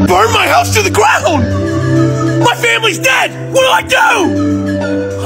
burn my house to the ground! My family's dead! What do I do?